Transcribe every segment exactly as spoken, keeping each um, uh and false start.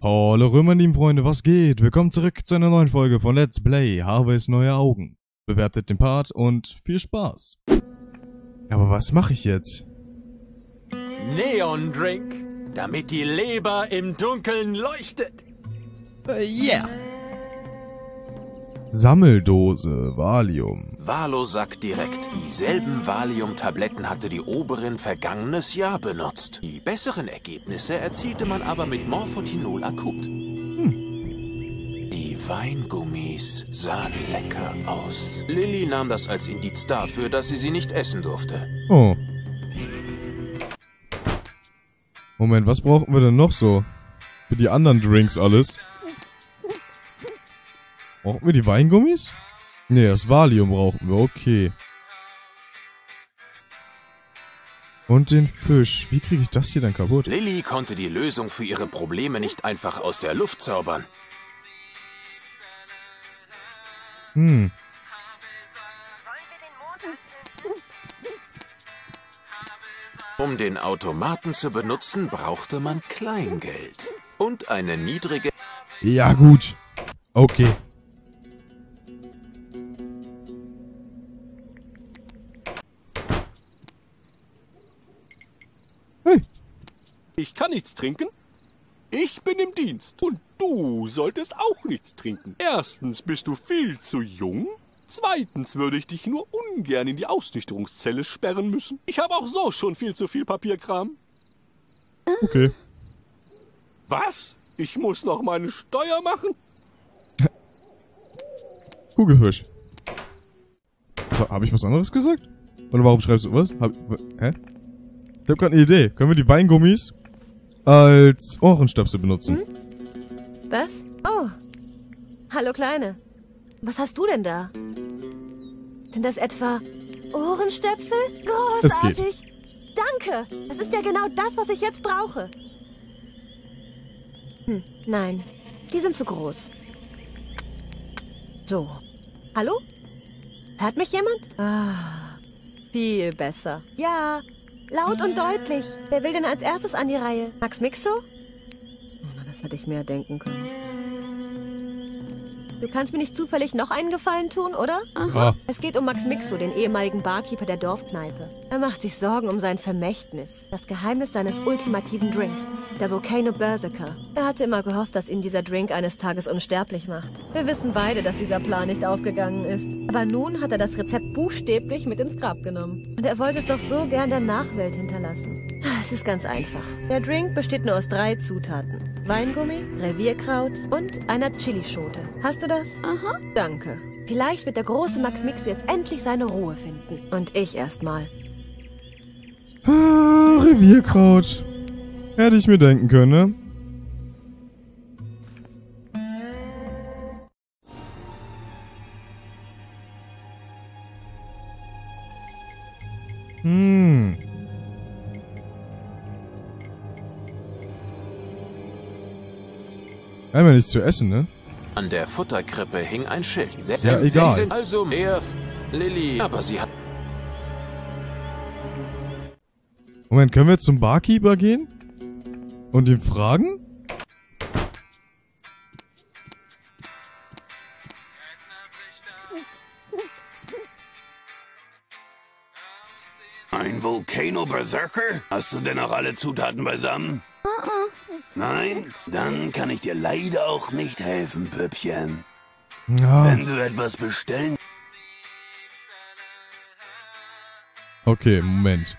Hallo meine lieben Freunde, was geht? Willkommen zurück zu einer neuen Folge von Let's Play Harveys neue Augen. Bewertet den Part und viel Spaß. Aber was mache ich jetzt? Neon Drink, damit die Leber im Dunkeln leuchtet. Uh, yeah. Sammeldose, Valium. Valo sagt direkt, dieselben Valium-Tabletten hatte die Oberin vergangenes Jahr benutzt. Die besseren Ergebnisse erzielte man aber mit Morphotinol akut. Hm. Die Weingummis sahen lecker aus. Lilly nahm das als Indiz dafür, dass sie sie nicht essen durfte. Oh. Moment, was brauchen wir denn noch so? Für die anderen Drinks alles? Brauchen wir die Weingummis? Ne, das Valium brauchen wir, okay. Und den Fisch. Wie kriege ich das hier dann kaputt? Lilly konnte die Lösung für ihre Probleme nicht einfach aus der Luft zaubern. Hm. Um den Automaten zu benutzen, brauchte man Kleingeld. Und eine niedrige... Ja, gut. Okay. Hey. Ich kann nichts trinken. Ich bin im Dienst. Und du solltest auch nichts trinken. Erstens bist du viel zu jung. Zweitens würde ich dich nur ungern in die Ausnüchterungszelle sperren müssen. Ich habe auch so schon viel zu viel Papierkram. Okay. Was? Ich muss noch meine Steuer machen? Kugelfisch. So, habe ich was anderes gesagt? Oder warum schreibst du was? Hab, hä? Ich habe gerade eine Idee. Können wir die Weingummis als Ohrenstöpsel benutzen? Hm? Was? Oh. Hallo Kleine. Was hast du denn da? Sind das etwa Ohrenstöpsel? Großartig. Danke. Das ist ja genau das, was ich jetzt brauche. Hm, nein. Die sind zu groß. So. Hallo? Hört mich jemand? Ah, viel besser. Ja, laut und deutlich. Wer will denn als erstes an die Reihe? Max Mixo? Oh, na, das hätte ich mir denken können. Du kannst mir nicht zufällig noch einen Gefallen tun, oder? Aha. Es geht um Max Mixo, den ehemaligen Barkeeper der Dorfkneipe. Er macht sich Sorgen um sein Vermächtnis. Das Geheimnis seines ultimativen Drinks. Der Volcano Berserker. Er hatte immer gehofft, dass ihn dieser Drink eines Tages unsterblich macht. Wir wissen beide, dass dieser Plan nicht aufgegangen ist. Aber nun hat er das Rezept buchstäblich mit ins Grab genommen. Und er wollte es doch so gern der Nachwelt hinterlassen. Es ist ganz einfach. Der Drink besteht nur aus drei Zutaten. Weingummi, Revierkraut und einer Chilischote. Hast du das? Aha. Danke. Vielleicht wird der große Max Mixo jetzt endlich seine Ruhe finden. Und ich erstmal. Ah, Revierkraut. Hätte ich mir denken können, ne? Hm. Einmal nichts zu essen, ne? An der Futterkrippe hing ein Schild. Sie, Ja, egal. Sie sind also mehr... Lilly, aber sie hat... Moment, können wir jetzt zum Barkeeper gehen? Und ihn fragen? Ein Volcano Berserker? Hast du denn auch alle Zutaten beisammen? Nein? Dann kann ich dir leider auch nicht helfen, Püppchen. Ja. Wenn du etwas bestellen... Okay, Moment.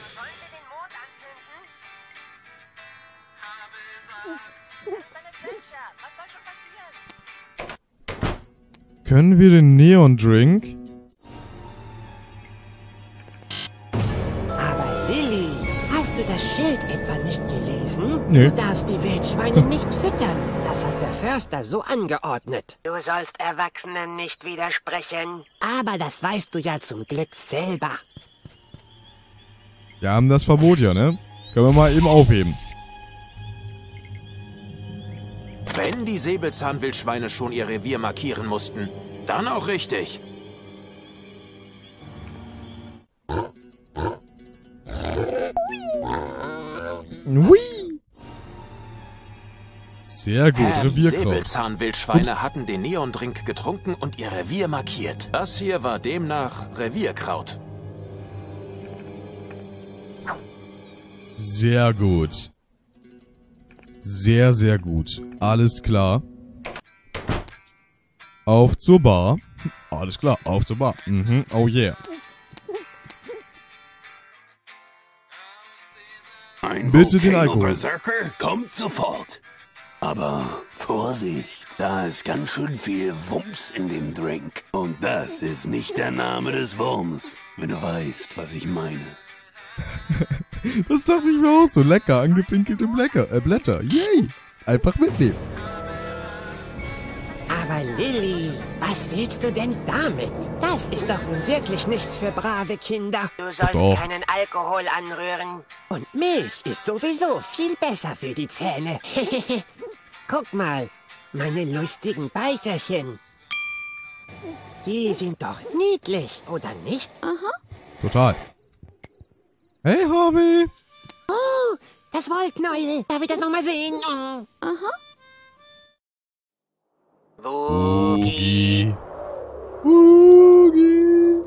Können wir den Neon Drink? Aber Lilly, hast du das Schild etwa nicht gelesen? Nee. Du darfst die Wildschweine nicht füttern. Das hat der Förster so angeordnet. Du sollst Erwachsenen nicht widersprechen. Aber das weißt du ja zum Glück selber. Wir haben das Verbot ja, ne? Können wir mal eben aufheben. Wenn die Säbelzahnwildschweine schon ihr Revier markieren mussten, dann auch richtig. Hui! Sehr gut, Herrn Revierkraut. Säbelzahnwildschweine Ups. hatten den Neondrink getrunken und ihr Revier markiert. Das hier war demnach Revierkraut. Sehr gut. Sehr, sehr gut. Alles klar. Auf zur Bar. Alles klar, auf zur Bar. Mhm, oh yeah. Ein Bitte den Volcano Alkohol. Berserker kommt sofort. Aber Vorsicht, da ist ganz schön viel Wumms in dem Drink. Und das ist nicht der Name des Wurms, wenn du weißt, was ich meine. Das dachte ich mir auch so. Lecker, angepinkelte Blätter. Äh, Blätter. Yay. Einfach mitnehmen. Aber Lilly, was willst du denn damit? Das ist doch nun wirklich nichts für brave Kinder. Du sollst Doch. keinen Alkohol anrühren. Und Milch ist sowieso viel besser für die Zähne. Guck mal, meine lustigen Beißerchen. Die sind doch niedlich, oder nicht? Total. Hey, Harvey. Oh, das Wollknäuel. Darf ich das nochmal sehen? Oh. Woogie. Woogie.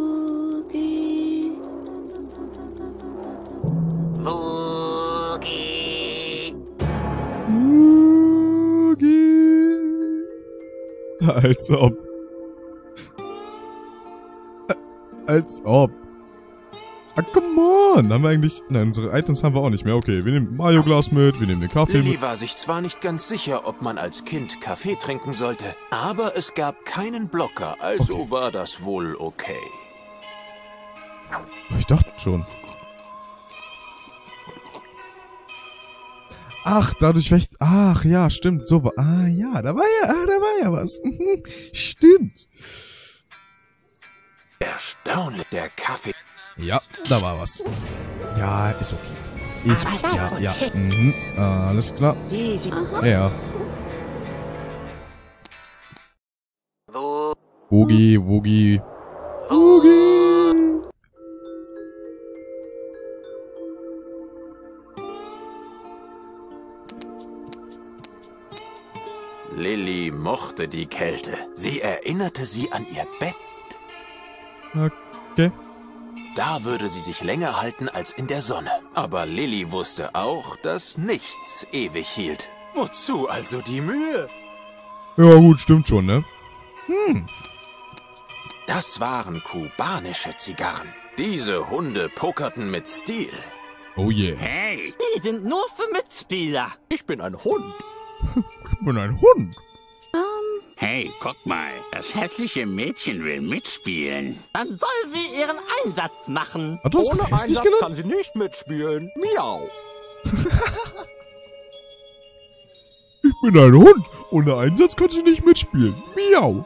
Woogie. Woogie. Als ob. Ä- Als ob. Ah, come on. Haben wir eigentlich... Nein, unsere Items haben wir auch nicht mehr. Okay, wir nehmen Mayo-Glas mit, wir nehmen den Kaffee Lilly mit. war sich zwar nicht ganz sicher, ob man als Kind Kaffee trinken sollte, aber es gab keinen Blocker, also Okay. war das wohl okay. Ich dachte schon. Ach, dadurch wächst... Ach, ja, stimmt. So war... Ah, ja, da war ja... Ah, da war ja was. Mhm, stimmt. Erstaunlich, der Kaffee. Ja, da war was. Ja, ist okay. Ist... Aber Ja, sag ja. schon. Mhm, alles klar. Die sind... Ja, ja. Wo, Wogi, Wogi. wo, Wogi. Lilly mochte die Kälte. Sie erinnerte sie an ihr Bett. Okay. Da würde sie sich länger halten als in der Sonne. Aber Lilly wusste auch, dass nichts ewig hielt. Wozu also die Mühe? Ja, gut, stimmt schon, ne? Das waren kubanische Zigarren. Diese Hunde pokerten mit Stil. Oh yeah. Hey, die sind nur für Mitspieler. Ich bin ein Hund. Ich bin ein Hund. Hey, guck mal, das hässliche Mädchen will mitspielen. Dann soll sie ihren Einsatz machen. Hat er uns Ohne gerade hässlich Einsatz genannt? kann sie nicht mitspielen. Miau. Ich bin ein Hund. Ohne Einsatz kannst du nicht mitspielen. Miau.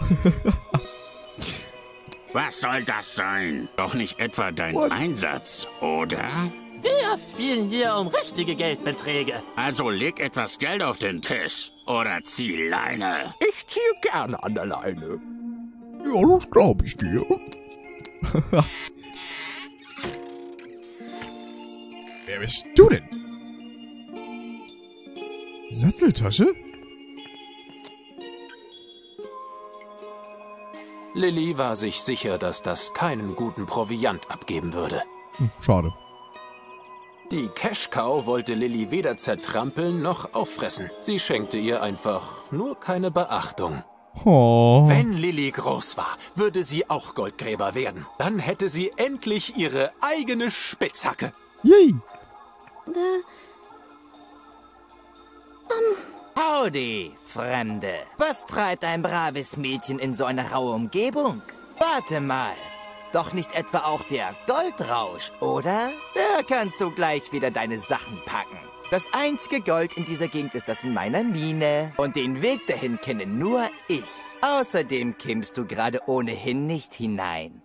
Was soll das sein? Doch nicht etwa dein What? Einsatz, oder? Wir spielen hier um richtige Geldbeträge. Also leg etwas Geld auf den Tisch. Oder zieh Leine. Ich ziehe gerne an der Leine. Ja, das glaube ich dir. Wer bist du denn? Satteltasche? Lilly war sich sicher, dass das keinen guten Proviant abgeben würde. Hm, schade. Die Cash-Cow wollte Lilly weder zertrampeln noch auffressen. Sie schenkte ihr einfach nur keine Beachtung. Oh. Wenn Lilly groß war, würde sie auch Goldgräber werden. Dann hätte sie endlich ihre eigene Spitzhacke. Yay. Howdy, Fremde. Was treibt ein braves Mädchen in so einer raue Umgebung? Warte mal. Doch nicht etwa auch der Goldrausch, oder? Da kannst du gleich wieder deine Sachen packen. Das einzige Gold in dieser Gegend ist das in meiner Mine. Und den Weg dahin kenne nur ich. Außerdem kimmst du gerade ohnehin nicht hinein.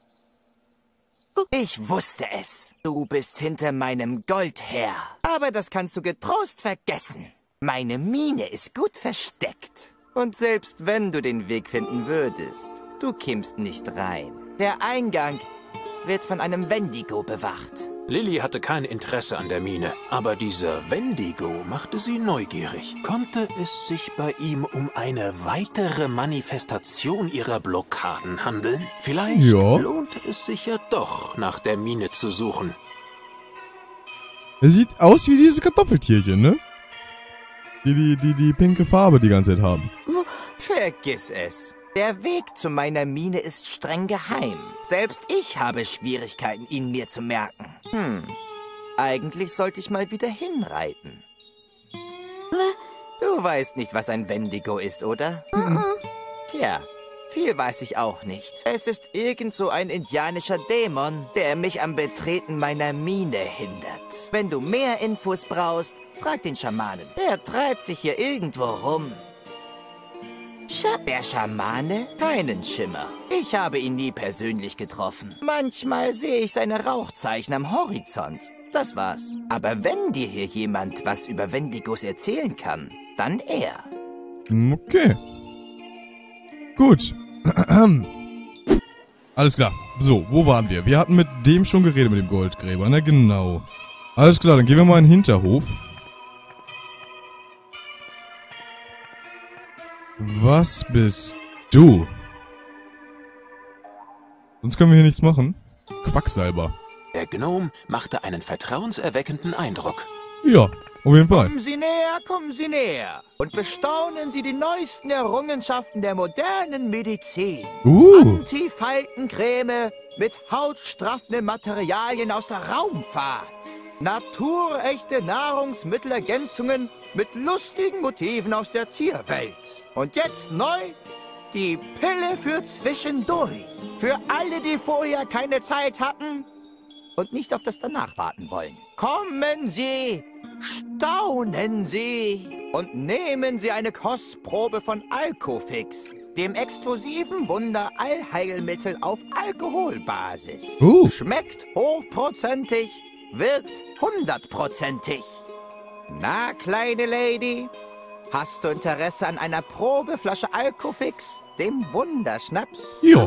Ich wusste es. Du bist hinter meinem Gold her. Aber das kannst du getrost vergessen. Meine Mine ist gut versteckt. Und selbst wenn du den Weg finden würdest, du kimmst nicht rein. Der Eingang wird von einem Wendigo bewacht. Lilly hatte kein Interesse an der Mine, aber dieser Wendigo machte sie neugierig. Konnte es sich bei ihm um eine weitere Manifestation ihrer Blockaden handeln? Vielleicht Ja. lohnt es sich ja doch, nach der Mine zu suchen. Er sieht aus wie dieses Kartoffeltierchen, ne? Die, die, die, die pinke Farbe die ganze Zeit haben. Vergiss es. Der Weg zu meiner Mine ist streng geheim. Selbst ich habe Schwierigkeiten, ihn mir zu merken. Hm, eigentlich sollte ich mal wieder hinreiten. Du weißt nicht, was ein Wendigo ist, oder? Tja, viel weiß ich auch nicht. Es ist irgend so ein indianischer Dämon, der mich am Betreten meiner Mine hindert. Wenn du mehr Infos brauchst, frag den Schamanen. Der treibt sich hier irgendwo rum. Der Schamane? Keinen Schimmer. Ich habe ihn nie persönlich getroffen. Manchmal sehe ich seine Rauchzeichen am Horizont. Das war's. Aber wenn dir hier jemand was über Wendigos erzählen kann, dann er. Okay. Gut. Alles klar. So, wo waren wir? Wir hatten mit dem schon geredet, mit dem Goldgräber, ne? Genau. Alles klar, dann gehen wir mal in den Hinterhof. Was bist du? Sonst können wir hier nichts machen. Quacksalber. Der Gnom machte einen vertrauenserweckenden Eindruck. Ja, auf jeden Fall. Kommen Sie näher, kommen Sie näher. Und bestaunen Sie die neuesten Errungenschaften der modernen Medizin. Uh. Antifaltencreme mit hautstraffenden Materialien aus der Raumfahrt. Naturechte Nahrungsmittelergänzungen mit lustigen Motiven aus der Tierwelt. Und jetzt neu, die Pille für zwischendurch. Für alle, die vorher keine Zeit hatten und nicht auf das danach warten wollen. Kommen Sie, staunen Sie und nehmen Sie eine Kostprobe von Alcofix, dem exklusiven Wunder-Allheilmittel auf Alkoholbasis. Uh. Schmeckt hochprozentig, wirkt hundertprozentig. Na, kleine Lady, hast du Interesse an einer Probeflasche Alcofix, dem Wunderschnaps? Jo.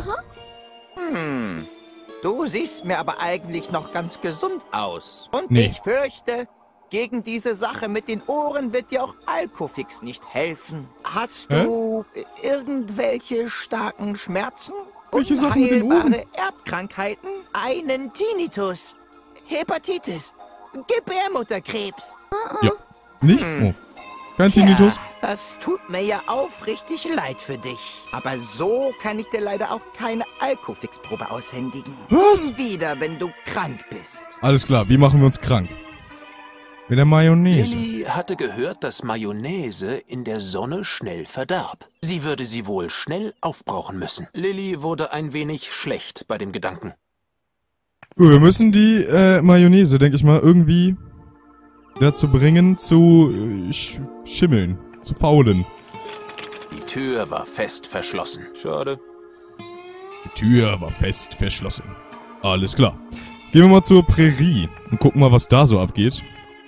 Hm, du siehst mir aber eigentlich noch ganz gesund aus. Und Nee. ich fürchte, gegen diese Sache mit den Ohren wird dir auch Alcofix nicht helfen. Hast du irgendwelche starken Schmerzen? Welche Sachen mit den Ohren? Unheilbare Erbkrankheiten? Einen Tinnitus? Hepatitis? Gebärmutterkrebs? Ja. Nicht? Oh. Kein Tja, Tinnitus? das tut mir ja aufrichtig leid für dich. Aber so kann ich dir leider auch keine Alcofix-Probe aushändigen. Was? Komm wieder, wenn du krank bist. Alles klar, wie machen wir uns krank? Mit der Mayonnaise. Lilly hatte gehört, dass Mayonnaise in der Sonne schnell verdarb. Sie würde sie wohl schnell aufbrauchen müssen. Lilly wurde ein wenig schlecht bei dem Gedanken. Gut, wir müssen die äh, Mayonnaise, denke ich mal, irgendwie dazu bringen, zu äh, sch schimmeln, zu faulen. Die Tür war fest verschlossen. Schade. Die Tür war fest verschlossen. Alles klar. Gehen wir mal zur Prärie und gucken mal, was da so abgeht.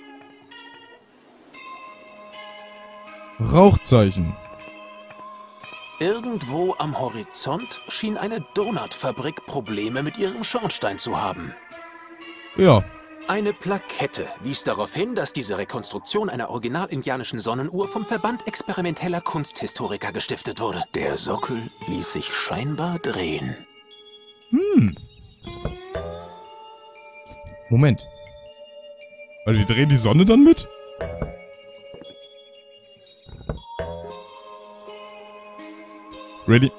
Rauchzeichen. Irgendwo am Horizont schien eine Donutfabrik Probleme mit ihrem Schornstein zu haben. Ja. Eine Plakette wies darauf hin, dass diese Rekonstruktion einer original-indianischen Sonnenuhr vom Verband experimenteller Kunsthistoriker gestiftet wurde. Der Sockel ließ sich scheinbar drehen. Hm. Moment. Also die drehen die Sonne dann mit? Ready?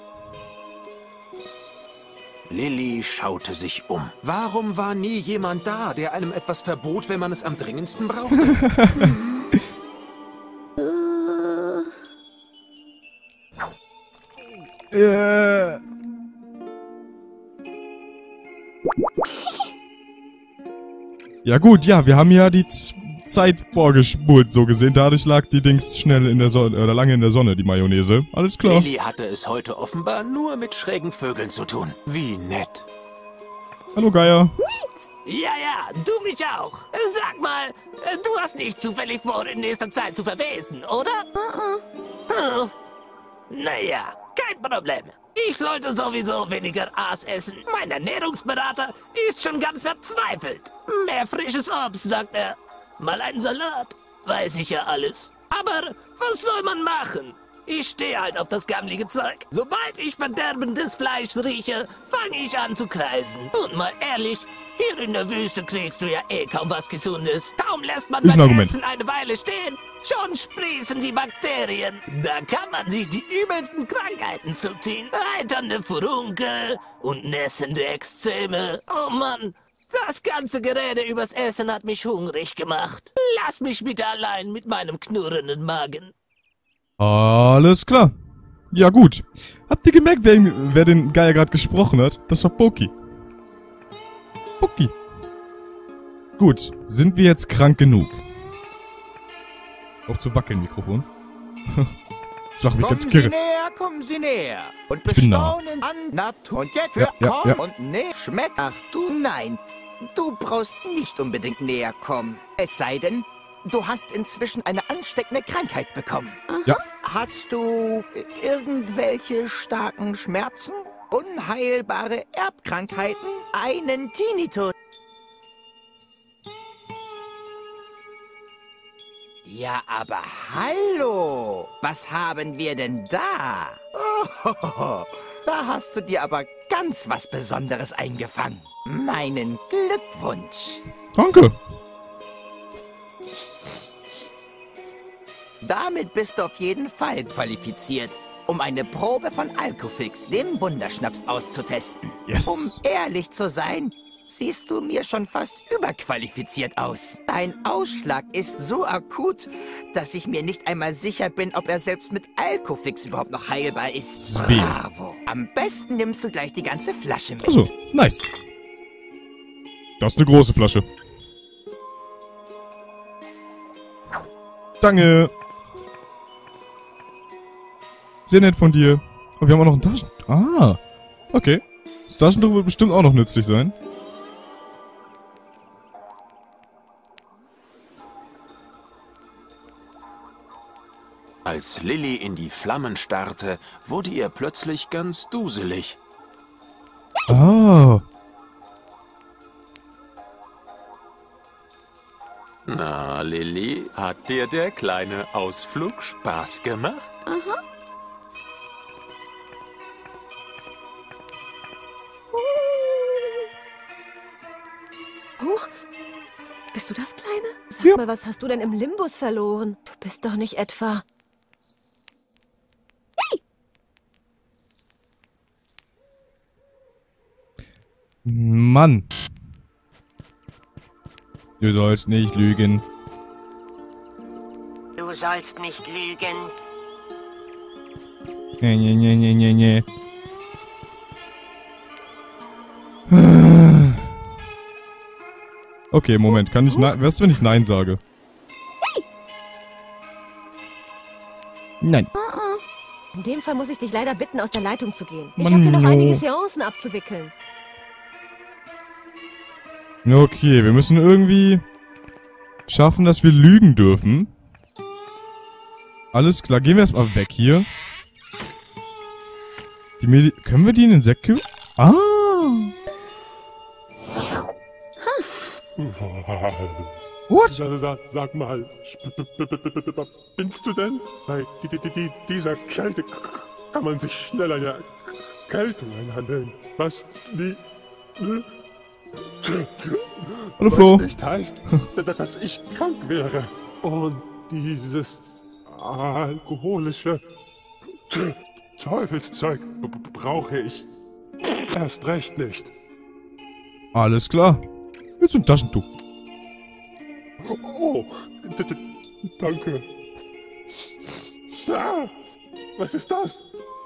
Lilly schaute sich um. Warum war nie jemand da, der einem etwas verbot, wenn man es am dringendsten brauchte? Äh. Ja gut, ja, wir haben ja die Z Zeit vorgespult, so gesehen. Dadurch lag die Dings schnell in der Sonne, oder lange in der Sonne, die Mayonnaise. Alles klar. Lilly hatte es heute offenbar nur mit schrägen Vögeln zu tun. Wie nett. Hallo Geier. Ja, ja, du mich auch. Sag mal, du hast nicht zufällig vor, in nächster Zeit zu verwesen, oder? Uh-uh. Hm. Naja, kein Problem. Ich sollte sowieso weniger Aas essen. Mein Ernährungsberater ist schon ganz verzweifelt. Mehr frisches Obst, sagt er. Mal einen Salat. Weiß ich ja alles. Aber was soll man machen? Ich stehe halt auf das gammlige Zeug. Sobald ich verderbendes Fleisch rieche, fange ich an zu kreisen. Und mal ehrlich, hier in der Wüste kriegst du ja eh kaum was Gesundes. Kaum lässt man Ist ein sein Argument. Essen eine Weile stehen, schon sprießen die Bakterien. Da kann man sich die übelsten Krankheiten zuziehen. Eiternde Furunkel und nässende Ekzeme. Oh Mann, das ganze Gerede übers Essen hat mich hungrig gemacht. Lass mich bitte allein mit meinem knurrenden Magen. Alles klar. Ja gut. Habt ihr gemerkt, wer, wer den Geier gerade gesprochen hat? Das war Poki. Poki. Gut. Sind wir jetzt krank genug? Auch zu wackeln, Mikrofon. Das macht mich Kommen ganz Sie kirre. näher, kommen Sie näher. Und Ich bin nah. bestaunen an Natur. Und jetzt Ja, ja, komm ja. und näher schmeckt. Ach du, nein. Du brauchst nicht unbedingt näher kommen. Es sei denn, du hast inzwischen eine ansteckende Krankheit bekommen. Ja. Hast du irgendwelche starken Schmerzen? Unheilbare Erbkrankheiten? Einen Tinnitus? Ja, aber hallo! Was haben wir denn da? Oh, da hast du dir aber ganz was Besonderes eingefangen. Meinen Glückwunsch. Danke. Damit bist du auf jeden Fall qualifiziert, um eine Probe von Alcofix, dem Wunderschnaps, auszutesten. Yes. Um ehrlich zu sein, siehst du mir schon fast überqualifiziert aus. Dein Ausschlag ist so akut, dass ich mir nicht einmal sicher bin, ob er selbst mit Alcofix überhaupt noch heilbar ist. Zwie. Bravo. Am besten nimmst du gleich die ganze Flasche mit. Achso, nice. Das ist eine große Flasche. Danke. Sehr nett von dir. Und wir haben auch noch ein Taschentuch. Ah, okay. Das Taschentuch wird bestimmt auch noch nützlich sein. Als Lilly in die Flammen starrte, wurde ihr plötzlich ganz duselig. Ah. Na, Lilly, hat dir der kleine Ausflug Spaß gemacht? Aha. Huch. Bist du das Kleine? Sag Ja. mal, was hast du denn im Limbus verloren? Du bist doch nicht etwa... Mann. Du sollst nicht lügen. Du sollst nicht lügen. Nee, nee, nee, nee, nee, nee. Okay, Moment. Kann ich nein... Was, wenn ich Nein sage? Nein. In dem Fall muss ich dich leider bitten, aus der Leitung zu gehen. Ich Mann, habe hier noch no. einige Seancen abzuwickeln. Okay, wir müssen irgendwie schaffen, dass wir lügen dürfen. Alles klar, gehen wir erstmal weg hier. Die Medi Können wir die in den Sektkübel? Ah! What? Sag, sag, sag mal, binst du denn? Bei di- di- di- dieser Kälte kann man sich schnell eine Erkältung einhandeln. Was die... Hallo Flo. Was nicht heißt, dass ich krank wäre. Und dieses alkoholische Teufelszeug brauche ich erst recht nicht. Alles klar. Jetzt zum Taschentuch. Oh, d- d- danke. Ah, was ist das?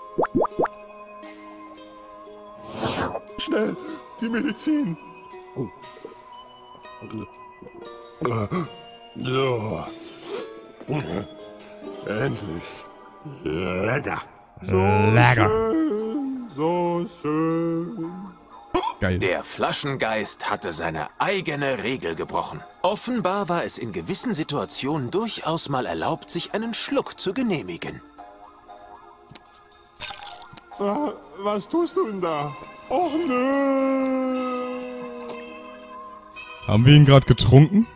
Schnell, die Medizin. Oh. So. Endlich. Lecker. So Lecker. schön, so schön. Geil. Der Flaschengeist hatte seine eigene Regel gebrochen. Offenbar war es in gewissen Situationen durchaus mal erlaubt, sich einen Schluck zu genehmigen. Was tust du denn da? Och nö. Haben wir ihn gerade getrunken?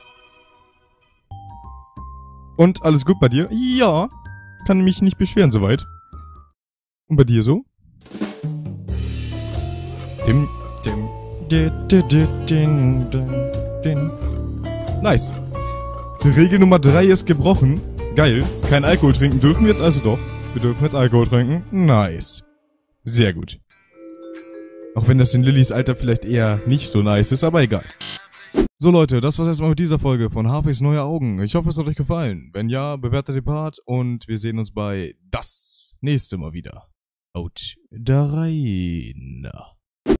Und alles gut bei dir? Ja. Kann mich nicht beschweren soweit. Und bei dir so? Dim, dim, di, di, di, din, din, din. Nice. Regel Nummer drei ist gebrochen. Geil. Kein Alkohol trinken dürfen wir jetzt also doch. Wir dürfen jetzt Alkohol trinken. Nice. Sehr gut. Auch wenn das in Lillys Alter vielleicht eher nicht so nice ist, aber egal. So Leute, das war's erstmal mit dieser Folge von Harveys Neue Augen. Ich hoffe, es hat euch gefallen. Wenn ja, bewertet den Part und wir sehen uns bei das nächste Mal wieder. Haut da rein.